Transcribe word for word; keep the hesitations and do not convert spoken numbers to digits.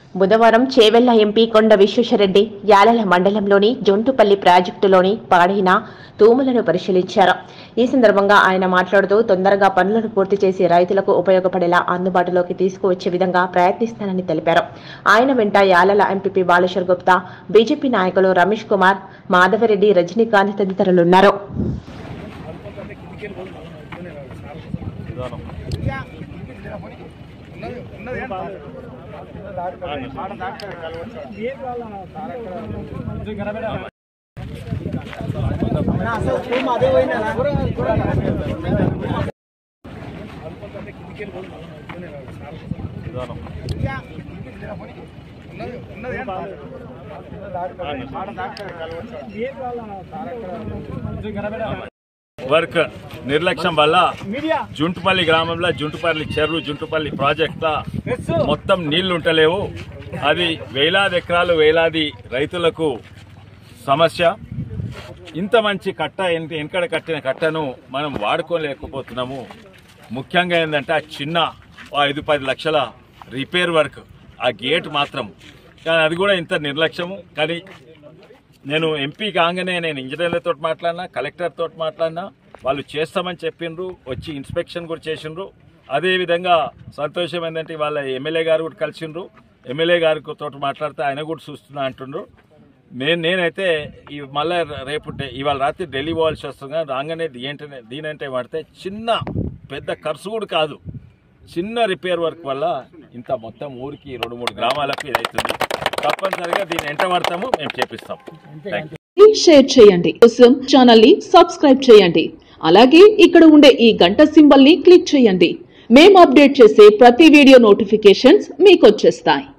బుధవారం చేవెళ్ల ఎంపీ కొండ విశ్వేశ్వరరెడ్డి యాలల మండలంలోని జొంటుపల్లి ప్రాజెక్టులోని పాడైన తూములను పరిశీలించారు. ఈ సందర్భంగా ఆయన మాట్లాడుతూ తొందరగా పనులను పూర్తి చేసి రైతులకు ఉపయోగపడేలా అందుబాటులోకి తీసుకువచ్చే విధంగా ప్రయత్నిస్తానని తెలిపారు. ఆయన వెంట యాలల ఎంపీపీ బాలేశ్వర్ గుప్తా, బీజేపీ నాయకులు రమేష్ కుమార్, మాధవరెడ్డి, రజనీకాంత్ తదితరులున్నారు. వర్క్ నిర్లక్ష్యం వల్ల జుంటుపల్లి గ్రామంలో జుంటుపల్లి చెరువు జుంటుపల్లి ప్రాజెక్ట్ మొత్తం నీళ్లు ఉంటలేవు. అది వేలాది ఎకరాలు వేలాది రైతులకు సమస్య. ఇంత మంచి కట్ట వెనకడ కట్టిన కట్టను మనం వాడుకోలేకపోతున్నాము. ముఖ్యంగా ఏంటంటే ఆ చిన్న ఐదు పది లక్షల రిపేర్ వర్క్, ఆ గేట్ మాత్రం, కానీ అది కూడా ఇంత నిర్లక్ష్యము. కానీ నేను ఎంపీ కాగానే నేను ఇంజనీర్లతో మాట్లాడినా, కలెక్టర్తో మాట్లాడినా, వాళ్ళు చేస్తామని చెప్పిండ్రు, వచ్చి ఇన్స్పెక్షన్ కూడా చేసిండ్రు. అదేవిధంగా సంతోషం ఏంటంటే వాళ్ళ ఎమ్మెల్యే గారు కూడా కలిసిండ్రు. ఎమ్మెల్యే గారితో మాట్లాడితే ఆయన కూడా చూస్తున్నా అంటుండ్రు. నేను నేనైతే ఈ మళ్ళీ రేపు ఇవాళ రాత్రి ఢిల్లీ పోవాల్సి వస్తుంది. రాగానే ఏంటనే దీనంటే వాడితే చిన్న పెద్ద ఖర్చు కూడా కాదు, చిన్న రిపేర్ వర్క్ వల్ల ఇంత మొత్తం ఊరికి రెండు మూడు గ్రామాలకు ఇదవుతుంది. తప్పనిసరిగా దీన్ని ఎంట పడతాము, మేము చేపిస్తాం. షేర్ చేయండి, కోసం ఛానల్ ని సబ్స్క్రైబ్ చేయండి. అలాగే ఇక్కడ ఉండే ఈ గంట సింబల్ ని క్లిక్ చేయండి. మేము అప్డేట్ చేసే ప్రతి వీడియో నోటిఫికేషన్స్ మీకు వచ్చేస్తాయి.